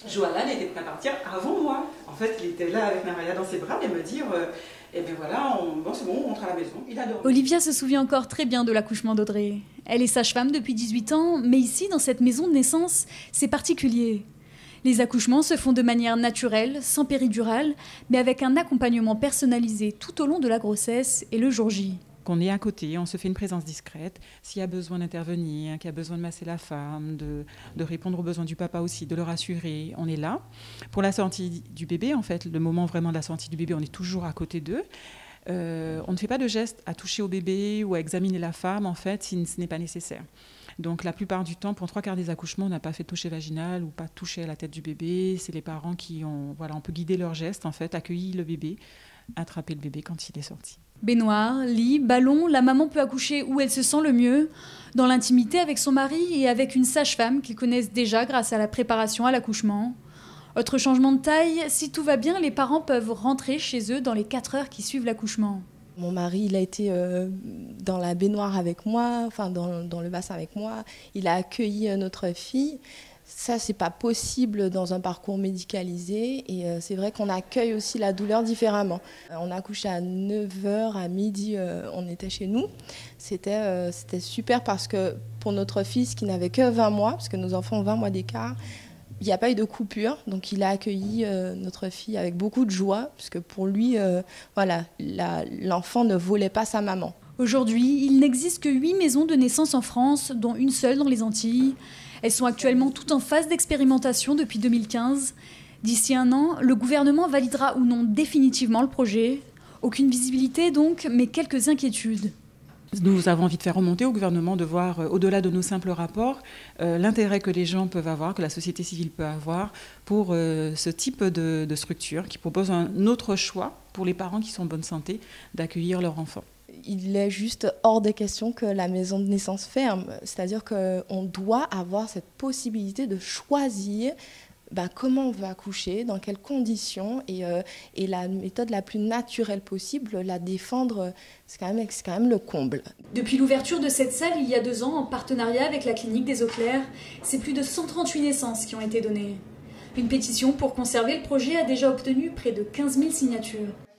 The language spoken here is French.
Johanna était prête à partir avant moi. En fait, il était là avec Naraya dans ses bras et me dire eh bien voilà, bon, c'est bon, on rentre à la maison. Il adore. Olivia se souvient encore très bien de l'accouchement d'Audrey. Elle est sage-femme depuis 18 ans, mais ici, dans cette maison de naissance, c'est particulier. Les accouchements se font de manière naturelle, sans péridurale, mais avec un accompagnement personnalisé tout au long de la grossesse et le jour J. Qu'on est à côté, on se fait une présence discrète. S'il y a besoin d'intervenir, qu'il y a besoin de masser la femme, de répondre aux besoins du papa aussi, de le rassurer, on est là. Pour la sortie du bébé, en fait, le moment vraiment de la sortie du bébé, on est toujours à côté d'eux. On ne fait pas de geste à toucher au bébé ou à examiner la femme, en fait, si ce n'est pas nécessaire. Donc la plupart du temps, pour 3/4 des accouchements, on n'a pas fait de toucher vaginal ou pas touché à la tête du bébé. C'est les parents qui ont, voilà, on peut guider leur geste, en fait, accueillir le bébé, attraper le bébé quand il est sorti. Baignoire, lit, ballon, la maman peut accoucher où elle se sent le mieux, dans l'intimité avec son mari et avec une sage-femme qu'ils connaissent déjà grâce à la préparation à l'accouchement. Autre changement de taille, si tout va bien, les parents peuvent rentrer chez eux dans les 4 heures qui suivent l'accouchement. Mon mari, il a été dans la baignoire avec moi, enfin dans le bassin avec moi. Il a accueilli notre fille. Ça, c'est pas possible dans un parcours médicalisé. Et c'est vrai qu'on accueille aussi la douleur différemment. On a accouché à 9h, à midi, on était chez nous. C'était super parce que pour notre fils qui n'avait que 20 mois, parce que nos enfants ont 20 mois d'écart, il n'y a pas eu de coupure, donc il a accueilli notre fille avec beaucoup de joie, puisque pour lui, voilà, l'enfant ne volait pas sa maman. Aujourd'hui, il n'existe que 8 maisons de naissance en France, dont une seule dans les Antilles. Elles sont actuellement toutes en phase d'expérimentation depuis 2015. D'ici un an, le gouvernement validera ou non définitivement le projet. Aucune visibilité donc, mais quelques inquiétudes. Nous avons envie de faire remonter au gouvernement, de voir, au-delà de nos simples rapports, l'intérêt que les gens peuvent avoir, que la société civile peut avoir pour ce type de structure qui propose un autre choix pour les parents qui sont en bonne santé d'accueillir leur enfant. Il est juste hors des questions que la maison de naissance ferme. C'est-à-dire qu'on doit avoir cette possibilité de choisir comment on veut accoucher, dans quelles conditions, et la méthode la plus naturelle possible, la défendre, c'est quand même le comble. Depuis l'ouverture de cette salle il y a 2 ans, en partenariat avec la clinique des Eaux Claires, c'est plus de 138 naissances qui ont été données. Une pétition pour conserver le projet a déjà obtenu près de 15 000 signatures.